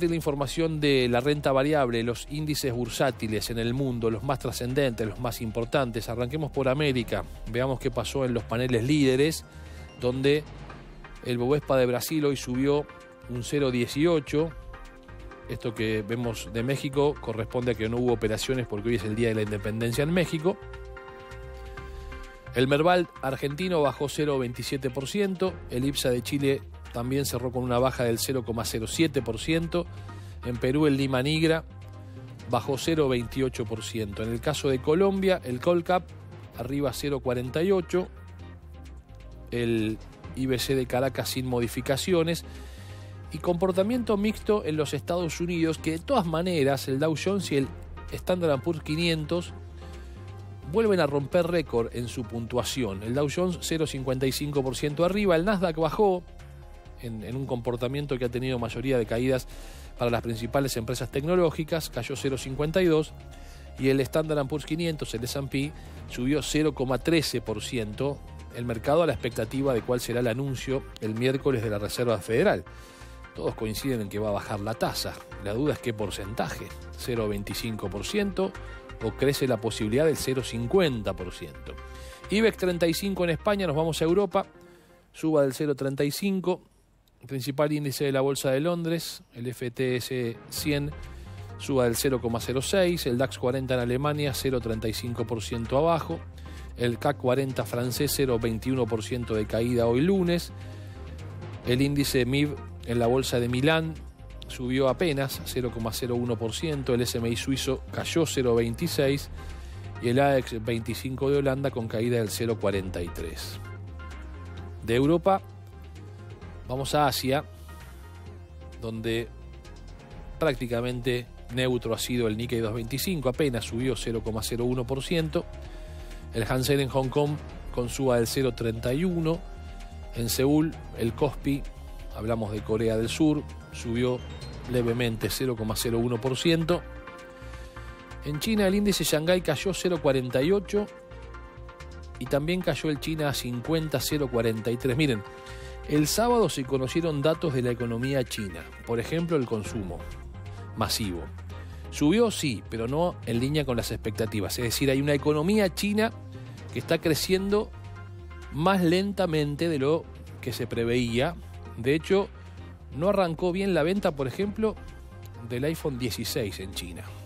de la información de la renta variable, los índices bursátiles en el mundo, los más trascendentes, los más importantes. Arranquemos por América, veamos qué pasó en los paneles líderes, donde el Bovespa de Brasil hoy subió un 0,18. Esto que vemos de México corresponde a que no hubo operaciones porque hoy es el Día de la Independencia en México. El Merval argentino bajó 0,27%, el IPSA de Chile también cerró con una baja del 0,07%. En Perú el Lima Nigra bajó 0,28%. En el caso de Colombia, el Colcap arriba 0,48%. El IBC de Caracas sin modificaciones. Y comportamiento mixto en los Estados Unidos, que de todas maneras el Dow Jones y el Standard & Poor's 500 vuelven a romper récord en su puntuación. El Dow Jones 0,55% arriba, el Nasdaq bajó en un comportamiento que ha tenido mayoría de caídas para las principales empresas tecnológicas, cayó 0,52%, y el Standard & Poor's 500, el S&P, subió 0,13%, el mercado a la expectativa de cuál será el anuncio el miércoles de la Reserva Federal. Todos coinciden en que va a bajar la tasa, la duda es qué porcentaje, 0,25% o crece la posibilidad del 0,50%. IBEX 35 en España, nos vamos a Europa, suba del 0,35%. Principal índice de la Bolsa de Londres, el FTSE 100, suba del 0,06%, el DAX 40 en Alemania 0,35% abajo, el CAC 40 francés 0,21% de caída hoy lunes, el índice MIB en la Bolsa de Milán subió apenas 0,01%, el SMI suizo cayó 0,26% y el AEX 25 de Holanda con caída del 0,43%. De Europa vamos a Asia, donde prácticamente neutro ha sido el Nikkei 225, apenas subió 0,01%. El Hang Seng en Hong Kong con suba del 0,31%. En Seúl, el Kospi, hablamos de Corea del Sur, subió levemente 0,01%. En China, el índice Shanghái cayó 0,48%. Y también cayó el China 50, 0,43%. Miren, el sábado se conocieron datos de la economía china. Por ejemplo, el consumo masivo. Subió, sí, pero no en línea con las expectativas. Es decir, hay una economía china que está creciendo más lentamente de lo que se preveía. De hecho, no arrancó bien la venta, por ejemplo, del iPhone 16 en China.